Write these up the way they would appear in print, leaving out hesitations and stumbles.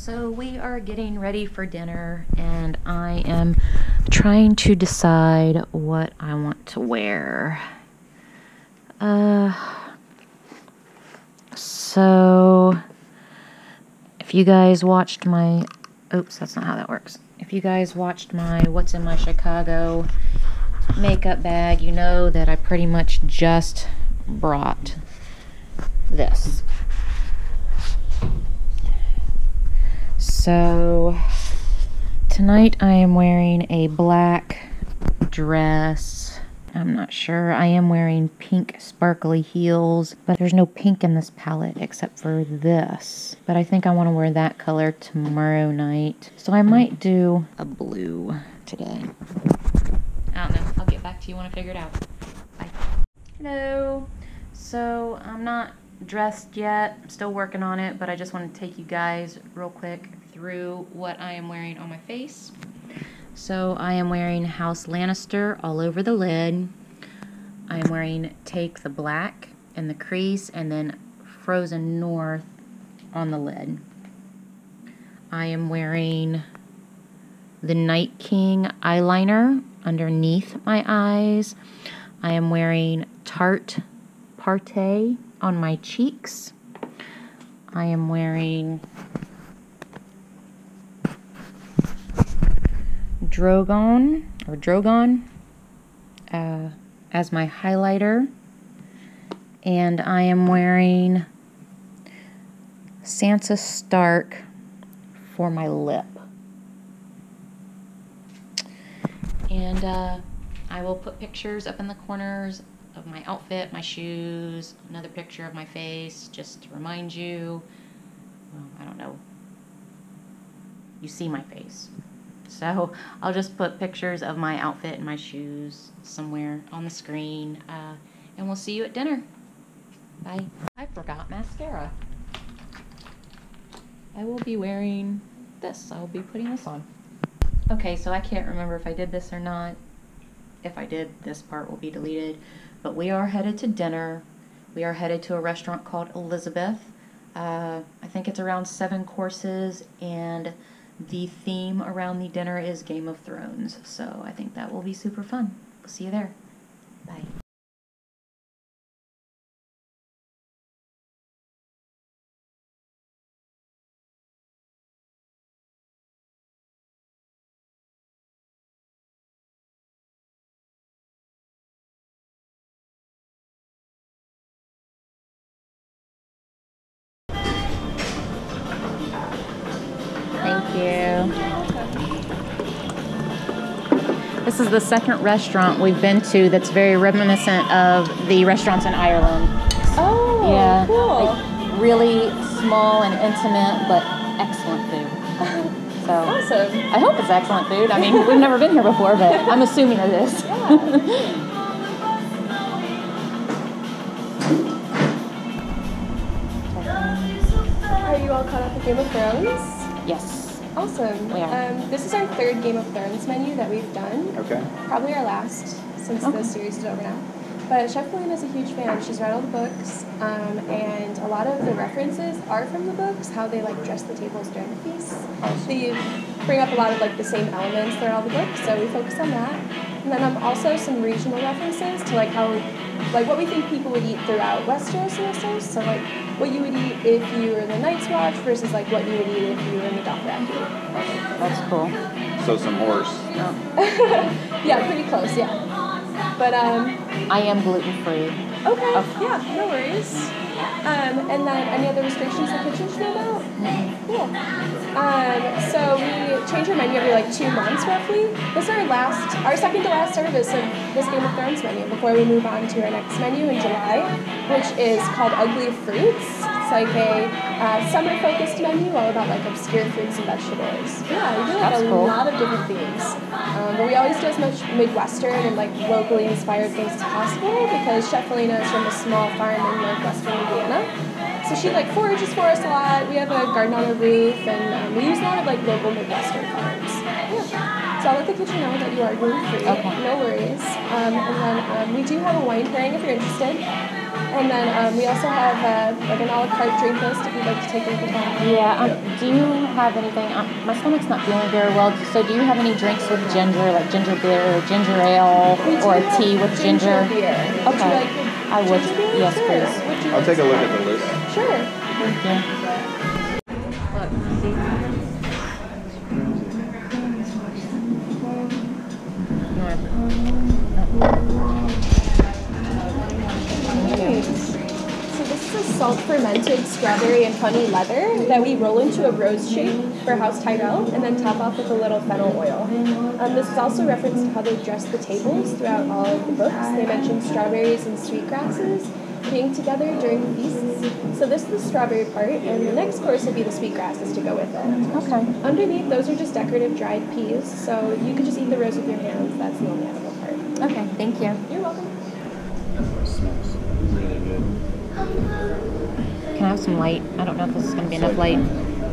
So we are getting ready for dinner, and I am trying to decide what I want to wear. So if you guys watched my, oops, that's not how that works. If you guys watched my What's in My Chicago makeup bag, you know that I pretty much just brought this. So tonight I am wearing a black dress. I'm not sure. I am wearing pink sparkly heels, but there's no pink in this palette except for this. But I think I want to wear that color tomorrow night. So I might do a blue today. I don't know. I'll get back to you when I figure it out. Bye. Hello. So I'm not dressed yet. I'm still working on it, but I just want to take you guys real quick through what I am wearing on my face. So I am wearing House Lannister all over the lid. I am wearing Take the Black in the crease and then Frozen North on the lid. I am wearing the Night King eyeliner underneath my eyes. I am wearing Tarte Partey on my cheeks. I am wearing Drogon as my highlighter, and I am wearing Sansa Stark for my lip. And I will put pictures up in the corners of my outfit, my shoes, another picture of my face, just to remind you. Well, I don't know. You see my face. So I'll just put pictures of my outfit and my shoes somewhere on the screen, and we'll see you at dinner. Bye. I forgot mascara. I will be wearing this. I will be putting this on. Okay, so I can't remember if I did this or not. If I did, this part will be deleted. But we are headed to dinner. We are headed to a restaurant called Elizabeth. I think it's around 7 courses, and the theme around the dinner is Game of Thrones, so I think that will be super fun. We'll see you there. Bye. Thank you. This is the second restaurant we've been to that's very reminiscent of the restaurants in Ireland. Oh, yeah, cool. Like really small and intimate, but excellent food. So Awesome. I hope it's excellent food. I mean, we've never been here before, but I'm assuming it is. Are you all caught up with Game of Thrones? Yes. Awesome. We are. This is our 3rd Game of Thrones menu that we've done. Okay. Probably our last, since the series is over now. But Chef Felina's a huge fan. She's read all the books, and a lot of the references are from the books, how they like dress the tables during the feasts. Awesome. They bring up a lot of like the same elements that are all the books, so we focus on that. And then also some regional references to like how, like what we think people would eat throughout Westeros and Westeros. So like what you would eat if you were in the Night's Watch versus like what you would eat if you were in the Dothraki. That's cool. So some horse. Yeah, pretty close, yeah. But I am gluten-free. okay, yeah, no worries. And then any other restrictions the kitchen should know about? Cool. So we change our menu every like 2 months roughly. This is our second to last service of this Game of Thrones menu before we move on to our next menu in July, which is called Ugly Fruits. It's like a summer-focused menu all about like obscure fruits and vegetables. Yeah, we do like a lot of different themes. But we always do as much Midwestern and like locally inspired things as possible because Chef Felina is from a small farm in northwestern Indiana. So she like forages for us a lot. We have a garden on the roof, and we use a lot of like local Midwestern farms. Yeah. So I'll let the kitchen know that you are gluten-free. Okay. No worries. And then we do have a wine pairing if you're interested. And then we also have like an a la carte drink list if you'd like to take a look at that. Yeah. Do you have anything? My stomach's not feeling very well. So do you have any drinks with ginger, like ginger beer or ginger ale, or a tea with ginger? Beer. Okay. I would. Yes, sure. please. I'll take a look at the list. Sure. Thank you. Look, see. So this is a salt fermented strawberry and honey leather that we roll into a rose shape for House Tyrell and then top off with a little fennel oil. This is also reference to how they dress the tables throughout all of the books. They mention strawberries and sweetgrasses being together during the feasts. So this is the strawberry part, and the next course will be the sweetgrasses to go with it. Okay. Underneath, those are just decorative dried peas, so you could just eat the rose with your hands. That's the only edible part. Okay. Thank you. You're welcome. It smells really good. Can I have some light? I don't know if this is going to be enough light.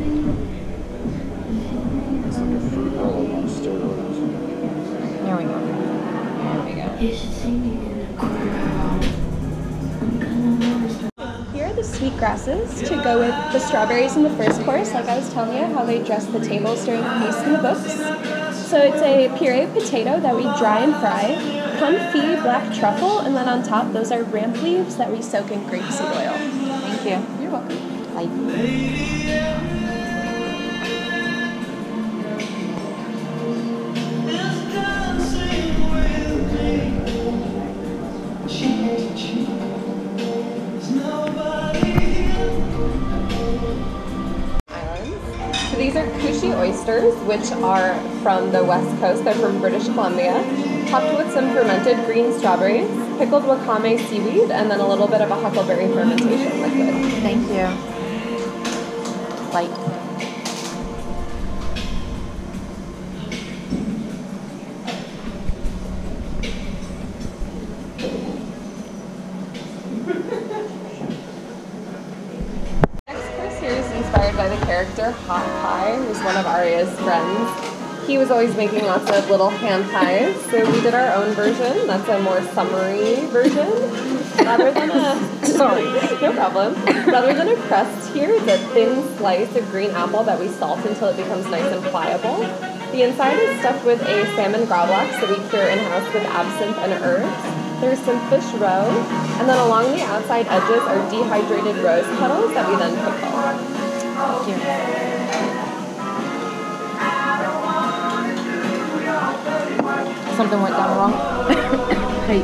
It's like a fruit roll on steroids. There we go. There we go. Here are the sweetgrasses to go with the strawberries in the first course, like I was telling you, how they dress the tables during the feast in the books. So it's a pureed potato that we dry and fry, confit black truffle, and then on top, those are ramp leaves that we soak in grapeseed oil. Thank you. You're welcome. Light. So these are cushy oysters, which are from the west coast. They're from British Columbia. Topped with some fermented green strawberries, pickled wakame seaweed, and then a little bit of a huckleberry fermentation liquid. Thank you. Light. Next course here is inspired by the character Hot Pie, who's one of Arya's friends. He was always making lots of little hand pies, so we did our own version. That's a more summery version. Rather than a sorry, no problem. Rather than a crust here, it's a thin slice of green apple that we salt until it becomes nice and pliable. The inside is stuffed with a salmon gravlax that we cure in-house with absinthe and herbs. There's some fish roe, and then along the outside edges are dehydrated rose petals that we then pickle. Thank you. Something went down wrong. Hey.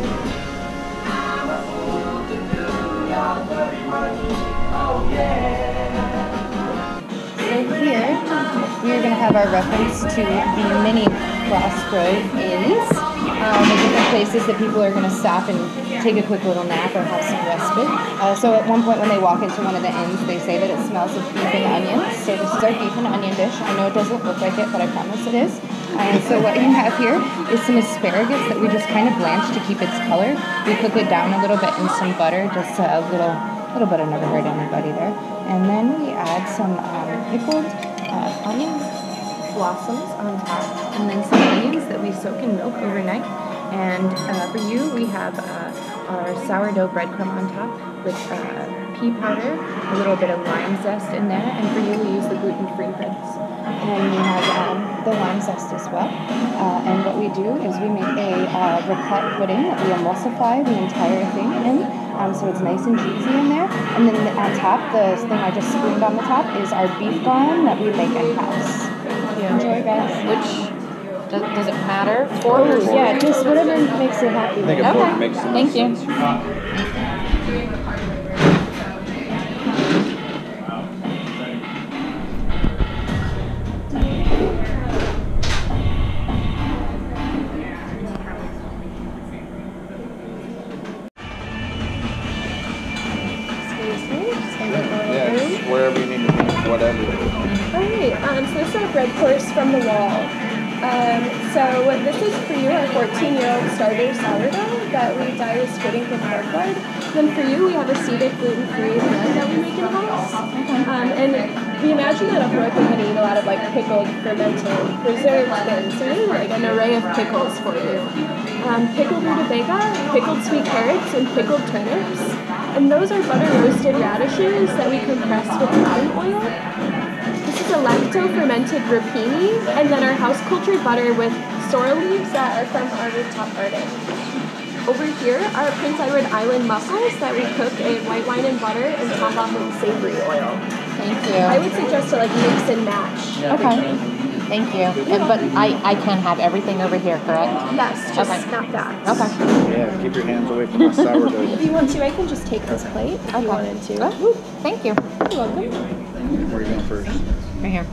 So here, we're going to have our reference to the mini crossroad inns, the different places that people are going to stop and take a quick little nap or have some respite. So at one point when they walk into one of the inns, they say that it smells of beef and onions. So this is our beef and onion dish. I know it doesn't look like it, but I promise it is. And so what you have here is some asparagus that we just kind of blanch to keep its color. We cook it down a little bit in some butter, just a little bit of never hurt anybody there. And then we add some pickled onion blossoms on top, and then some onions that we soak in milk overnight. And for you, we have our sourdough breadcrumb on top with pea powder, a little bit of lime zest in there, and for you, we use the gluten-free breads. And we have the lime zest as well. And what we do is we make a raclette pudding that we emulsify the entire thing in, so it's nice and cheesy in there. And then on top, the thing I just spooned on the top is our beef gone that we make in-house. Enjoy, guys. Which does it matter? Fork or Yeah, just whatever makes you happy. I think a fork makes the most Thank you. sense. Yes, wherever you need to be, whatever. Alright, so this is our bread course from the wall. So this is for you, our 14-year-old starter sourdough that we dye with squid ink with pork lard. Then for you, we have a seeded gluten-free bread that we make in-house. And we imagine that up north we're going to eat a lot of like pickled, fermented, preserved things. So really like an array of pickles for you. Pickled rutabaga, pickled sweet carrots, and pickled turnips. And those are butter roasted radishes that we compress with cotton oil. This is a lacto-fermented rapini, and then our house-cultured butter with sorrel leaves that are from our rooftop garden. Over here are Prince Edward Island mussels that we cook in white wine and butter and top off in savory oil. Thank you. I would suggest to like mix and match. Okay. Thank you. But I can have everything over here, correct? Yes, just Okay. not that. Okay. Yeah, keep your hands away from my sourdough. If you want to, I can just take this plate if you wanted to. Oh, thank you. You're welcome. Where are you going first? Right here.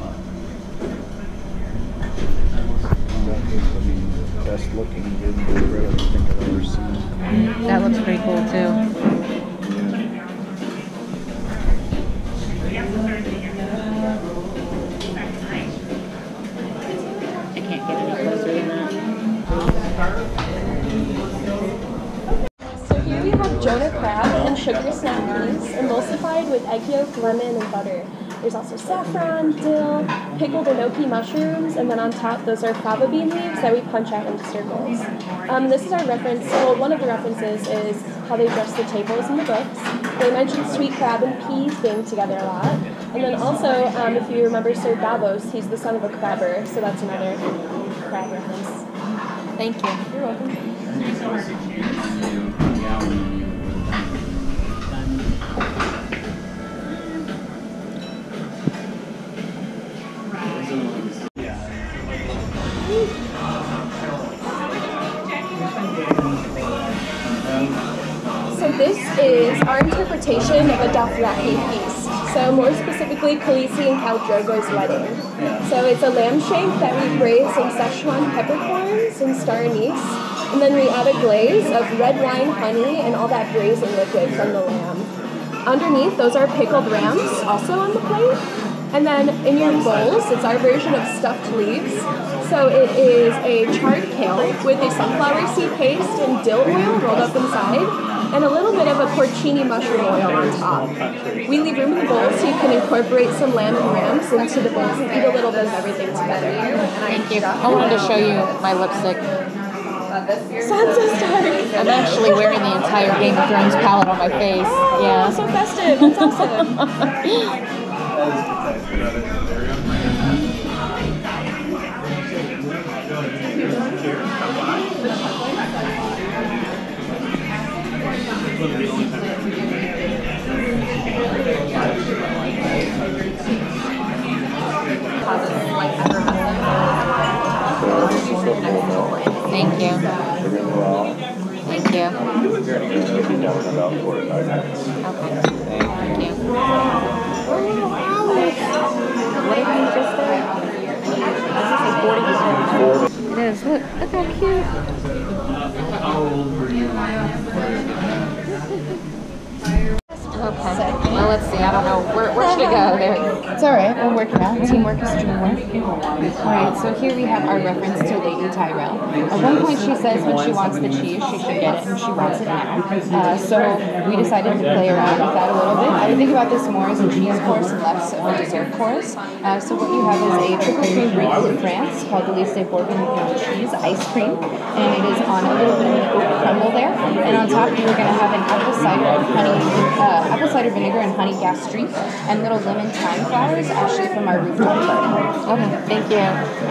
Best looking good bread I think I've ever seen. That looks pretty cool too. I can't get any closer than that. So here we have Jonah crab and sugar snap peas emulsified with egg yolk, lemon, and butter. There's also saffron, dill, pickled enoki mushrooms, and then on top those are fava bean leaves that we punch out into circles. This is our reference, well, one of the references is how they dress the tables in the books. They mention sweet crab and peas being together a lot. And then also, if you remember Sir Davos, he's the son of a crabber, so that's another crab reference. Thank you. You're welcome. So this is our interpretation of a Dothraki feast. So more specifically, Khaleesi and Khal Drogo's wedding. So it's a lamb shank that we braise in Szechuan peppercorns and star anise, and then we add a glaze of red wine, honey, and all that braising liquid from the lamb. Underneath, those are pickled rams, also on the plate. And then in your bowls, it's our version of stuffed leaves. So it is a charred kale with a sunflower seed paste and dill oil rolled up inside, and a little bit of a porcini mushroom oil on top. We leave room in the bowl so you can incorporate some lamb and rams into the bowls and eat a little bit of everything together. Thank you. I wanted to show you my lipstick. Sansa Stark. I'm actually wearing the entire Game of Thrones palette on my face. Oh, Yeah. so festive. That's awesome. Thank you. Thank you. Okay. Thank you. What did you just say? Does it say 40%? It is. Look how cute. Okay. Well, let's see. I don't know. Where should it go? There. It's alright, we'll work it out. Teamwork is dreamwork. Alright, so here we have our reference to Lady Tyrell. At one point she says when she wants the cheese, she should get it, and she wants it now. So we decided to play around with that a little bit. I would think about this more as a cheese course and less of a dessert course. So what you have is a triple cream brie from France called the Lycée Bourbon cheese ice cream, and it is on a little bit of an oat crumble there. And on top you are going to have an apple cider vinegar and honey gastrique, and little lemon thyme flowers, actually from our rooftop garden. Okay. Thank you.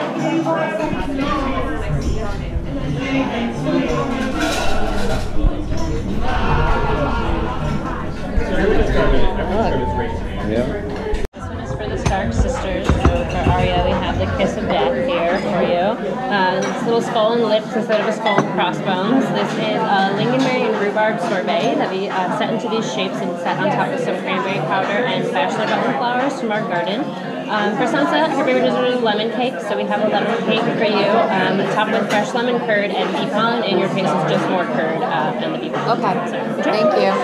Yeah. This one is for the Stark sisters. So for Arya, we have the Kiss of Death here for you. This little skull and lips instead of a skull and crossbones. This is lingonberry and rhubarb sorbet that we set into these shapes and set on top of some cranberry powder and bachelor button flowers from our garden. For Sansa, her favorite dessert is lemon cake, so we have a lemon cake for you, topped with fresh lemon curd and pecan. In your case, it's just more curd and the pecan. Okay. So, Thank you.